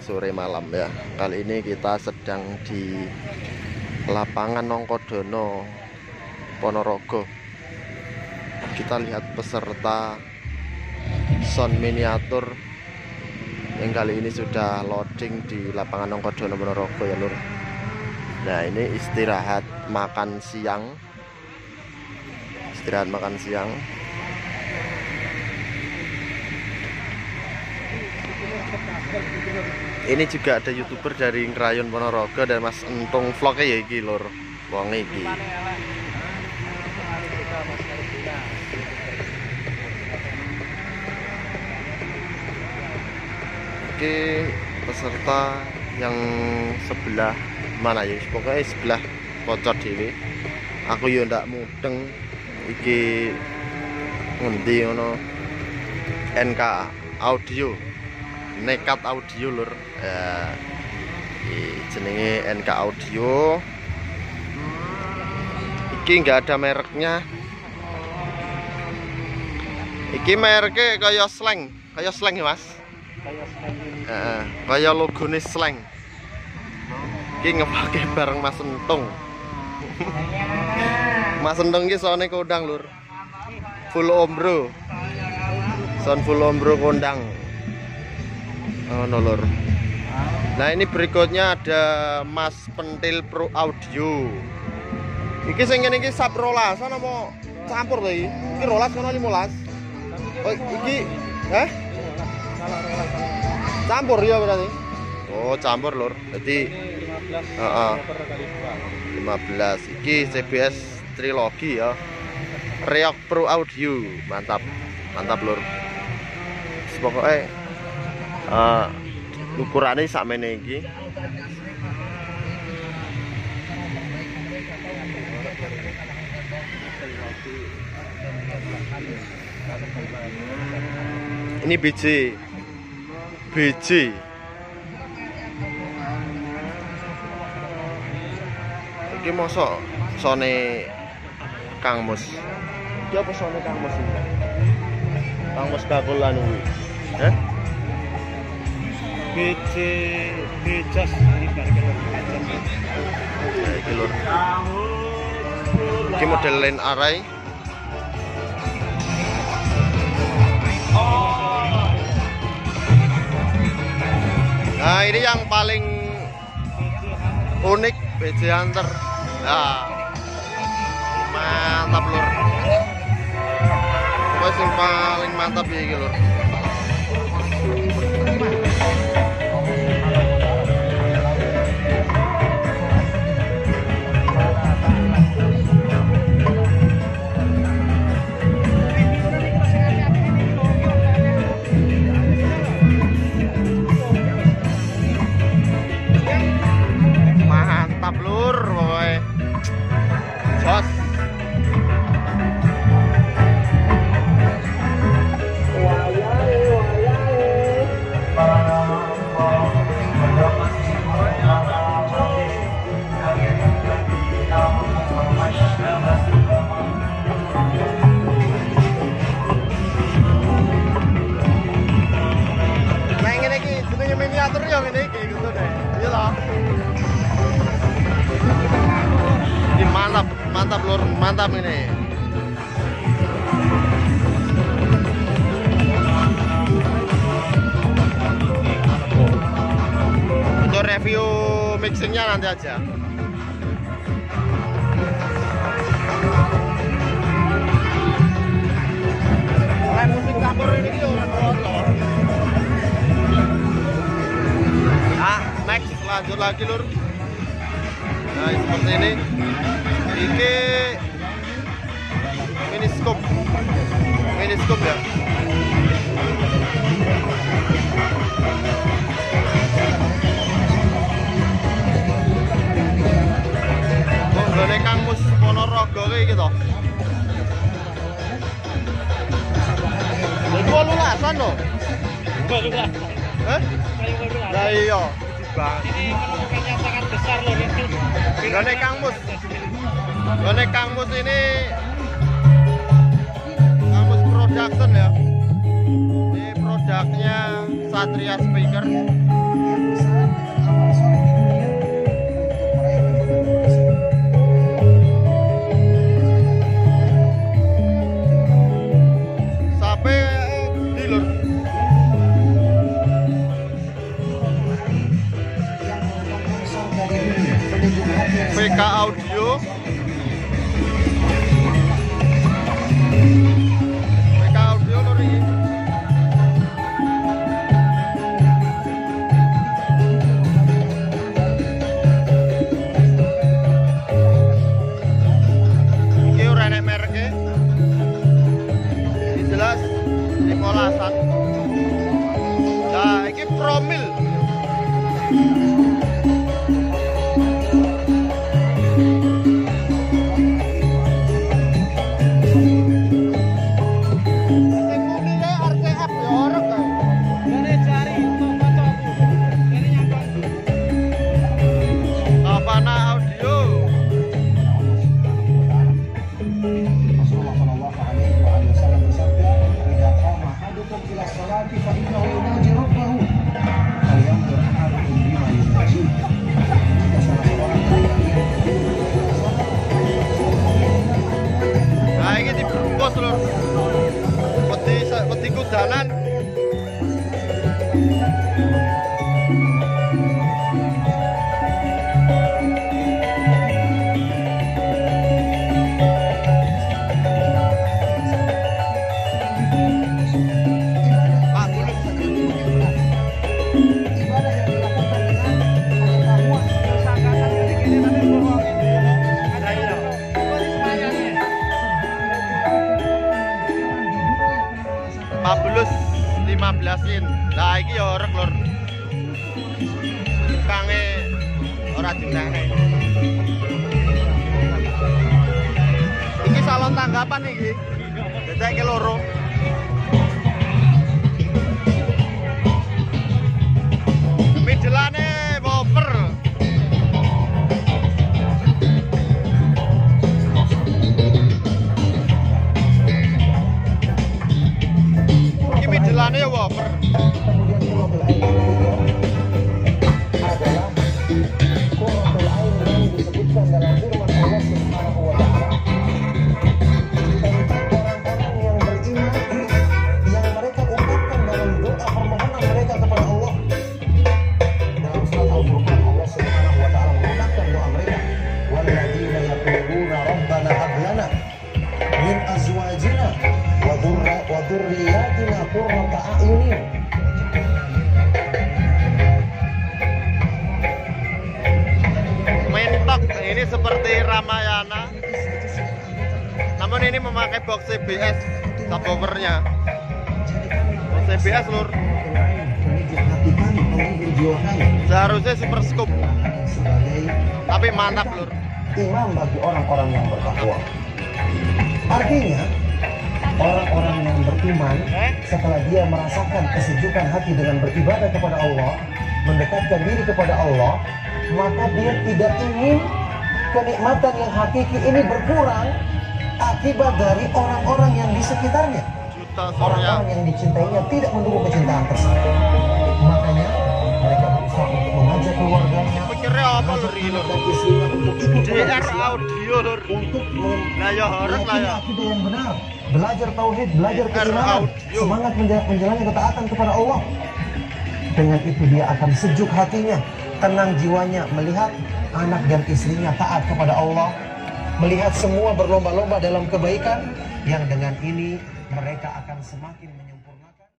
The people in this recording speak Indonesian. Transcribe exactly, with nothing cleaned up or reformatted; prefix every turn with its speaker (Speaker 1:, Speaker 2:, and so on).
Speaker 1: sore malam ya. Kali ini kita sedang di lapangan Nongkodono, Ponorogo. Kita lihat peserta sound miniatur yang kali ini sudah loading di lapangan Nongkodono, Ponorogo ya lur. Nah ini istirahat makan siang, istirahat makan siang. Ini juga ada youtuber dari Ngrayon Ponorogo dan Mas Entung vlognya ya iki lur. Wong iki. Oke, peserta yang sebelah mana ya? Pokoknya sebelah pocot dewe. Aku yo ndak mudeng iki ngendi ngono. N K Audio. Nekat Audio lur ya, jenenge N K Audio. Iki nggak ada mereknya. Iki mereknya kayak Slang, kayak Slang ya mas. Kayak Slang. Uh, kayak logone Slang. Iki ngepake bareng Mas Entung. Mas Entung iki soalnya kondang lur. Full ombro. Sound full ombro kondang. Oh nolor. Nah ini berikutnya ada Mas Pentil Pro Audio. Iki sing ngene iki sub rolasan apa campur to iki? Iki rolas kono limolas. Oh iki heh? Campur ya berarti. Oh campur lur. Jadi heeh. lima belas. Iki C B S Trilogi ya. Reok Pro Audio. Mantap. Mantap lur. Pokoknya Uh, ukurannya sakmene iki. Ini B J B J iki mosok sone Kang Mus. Iki apa sone Kang Mus iki? Kang Mus kakulan kuwi. Heh?
Speaker 2: B C Becas ini
Speaker 1: iki lur. Iki model line array. Nah ini yang paling unik B J Hunter. Nah, mantap lur. Pokoknya yang paling mantap ya iki lur. Mantap lur, boy. Jos. Miniatur ya ngene iki gitu deh. Iya lah. Ini mantap, mantap lur, mantap ini. Untuk review mixingnya nanti aja. Kayak musik campur ini gitu orang ah, next lanjut lagi lur. Nah seperti ini. Ini mini scope, mini scope ya. Oh, gone Kang Mus Ponorogo kayak gitu. Ini lulasan loh.
Speaker 2: Lulasan.
Speaker 1: Hah? Lah iya,
Speaker 2: ini penolakannya sangat besar loh ini.
Speaker 1: Gone Kang Mus. Gone Kang Mus ini Kang Mus Production ya. Ini produknya Satria Speaker. V K Audio. V K Audio lur iki. Iki ora enek mereke. Ini jelas limolas-an. Nah, iki promil. Nah, ini dibungkus lur. Peti peti kudanan. Pabulus lima belasin. Lah iki ya orek lur. Kange ora jumlahe. Iki salon tanggapan iki. Dedeke loro. Midelane woofer. Midelane ya woofer. Mentok ini seperti Ramayana, namun ini memakai box C B S subwoofernya. C B S lur. Seharusnya super scoop, tapi mantap lur.
Speaker 3: Imam bagi orang-orang yang bertakwa. Artinya orang-orang yang beriman setelah dia merasakan kesejukan hati dengan beribadah kepada Allah, mendekatkan diri kepada Allah, maka dia tidak ingin kenikmatan yang hakiki ini berkurang akibat dari orang-orang yang di sekitarnya. Orang-orang yang dicintainya tidak mendukung kecintaan tersebut. Makanya mereka berusaha untuk mengajak keluarganya,
Speaker 1: pikirnya apa lur iki lur?
Speaker 3: istrinya untuk ikut
Speaker 1: D R Audio lur.
Speaker 3: untuk
Speaker 1: Nah ya harus lah ya.
Speaker 3: akidah yang benar, belajar tauhid, belajar keimanan,
Speaker 1: Audio.
Speaker 3: semangat menja- menjalani ketaatan kepada Allah. Dengan itu dia akan sejuk hatinya, tenang jiwanya melihat anak dan istrinya taat kepada Allah, melihat semua berlomba-lomba dalam kebaikan, yang dengan ini mereka akan semakin menyukai